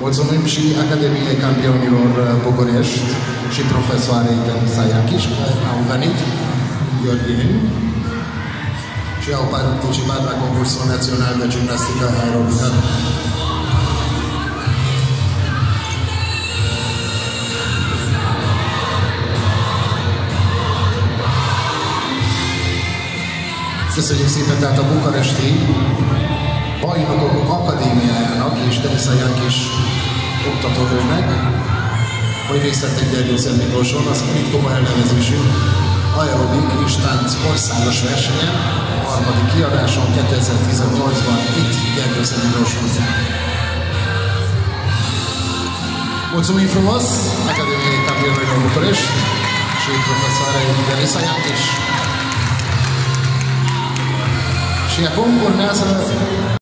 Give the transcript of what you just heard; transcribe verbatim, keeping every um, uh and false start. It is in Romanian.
Mulțumim și Academiei Campionilor București și profesoarei Denisa Iachiș, care au venit Gheorgheni și au participat la concursul național de gimnastică aerobică. Köszönjük szépen tehát a bukaresti Bajnokok Akadémiájának és Denisa Jákics oktatónőnek, hogy részt vettek Gyergyószent Miklóson az Unitkoma elnevezésű aerobik és tánc országos versenyen, a harmadik kiadáson kétezer-tizennyolcban itt Gyergyószent Miklóson. Mulțumim frumos Academiei Campionilor București și profesoarei Denisa Jákics. Și acum urmează